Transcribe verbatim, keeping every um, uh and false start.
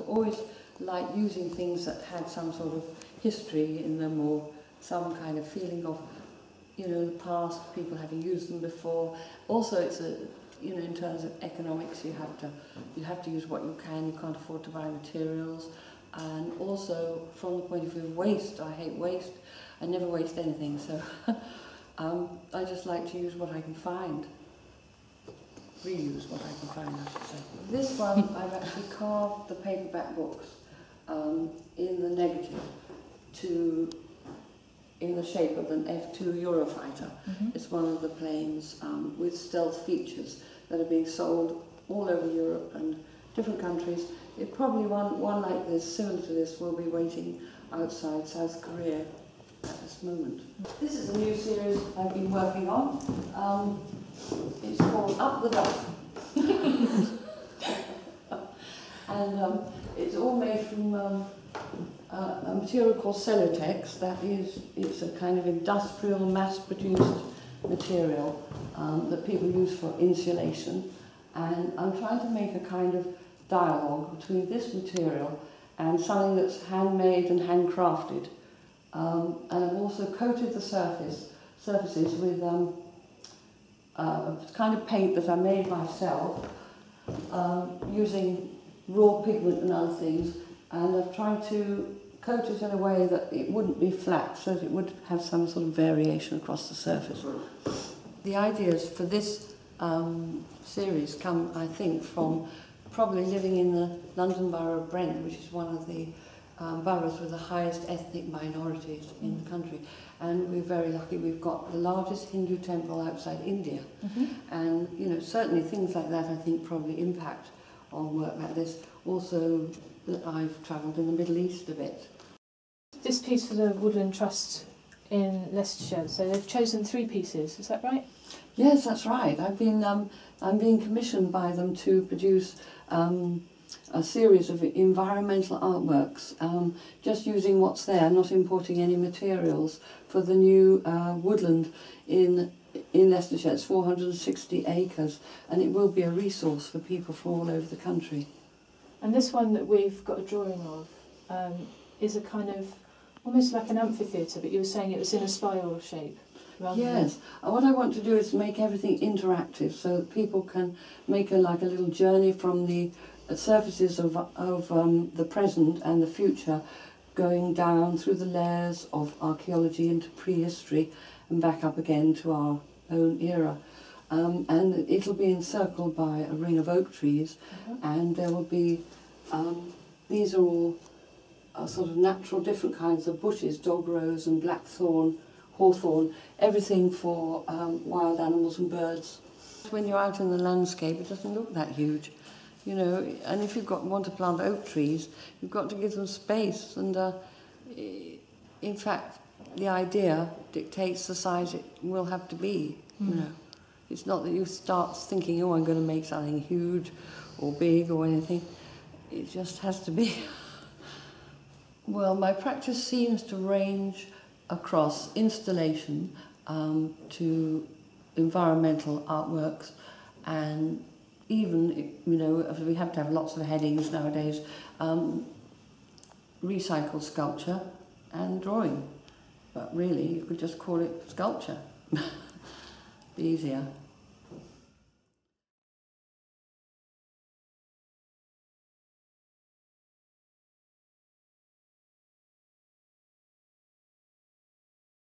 always liked using things that had some sort of history in them, or some kind of feeling of, you know, the past, people having used them before. Also, it's a, you know, in terms of economics, you have to, you have to use what you can. You can't afford to buy materials. And also, from the point of view of waste, I hate waste. I never waste anything, so um, I just like to use what I can find. Reuse what I can find, I should say. This one, I've actually carved the paperback books um, in the negative to, in the shape of an F two Eurofighter. Mm-hmm. It's one of the planes um, with stealth features that are being sold all over Europe and different countries. It probably one, one like this, similar to this, will be waiting outside South Korea at this moment. This is a new series I've been working on. Um, it's called Up the Duff. And um, it's all made from um, uh, a material called Celotex. That is, it's a kind of industrial, mass-produced material um, that people use for insulation. And I'm trying to make a kind of dialogue between this material and something that's handmade and handcrafted. Um, and I've also coated the surface surfaces with um, uh, a kind of paint that I made myself um, using raw pigment and other things, and I've tried to coat it in a way that it wouldn't be flat, so that it would have some sort of variation across the surface. The ideas for this um, series come, I think, from probably living in the London borough of Brent, which is one of the um, boroughs with the highest ethnic minorities in the country. And we're very lucky, we've got the largest Hindu temple outside India. Mm-hmm. And, you know, certainly things like that I think probably impact on work like this. Also, that I've travelled in the Middle East a bit. This piece for the Woodland Trust in Leicestershire, so they've chosen three pieces, is that right? Yes, that's right. I've been, um, I'm being commissioned by them to produce um, a series of environmental artworks, um, just using what's there, not importing any materials, for the new uh, woodland in in Leicestershire. It's four hundred sixty acres, and it will be a resource for people from all over the country. And this one that we've got a drawing of um, is a kind of, almost like an amphitheatre, but you were saying it was in a spiral shape. Yes, and what I want to do is make everything interactive, so that people can make a, like a little journey from the surfaces of, of um, the present and the future, going down through the layers of archaeology into prehistory and back up again to our own era. Um, and it'll be encircled by a ring of oak trees, mm-hmm. and there will be, um, these are all uh, sort of natural different kinds of bushes, dog rose and blackthorn, hawthorn, everything for um, wild animals and birds. When you're out in the landscape, it doesn't look that huge, you know, and if you've got want to plant oak trees, you've got to give them space, and uh, in fact, the idea dictates the size it will have to be, mm. you know. It's not that you start thinking, oh, I'm going to make something huge or big or anything. It just has to be. Well, my practice seems to range across installation um, to environmental artworks, and even, you know, we have to have lots of headings nowadays, um, recycled sculpture and drawing. But really, you could just call it sculpture. Be easier.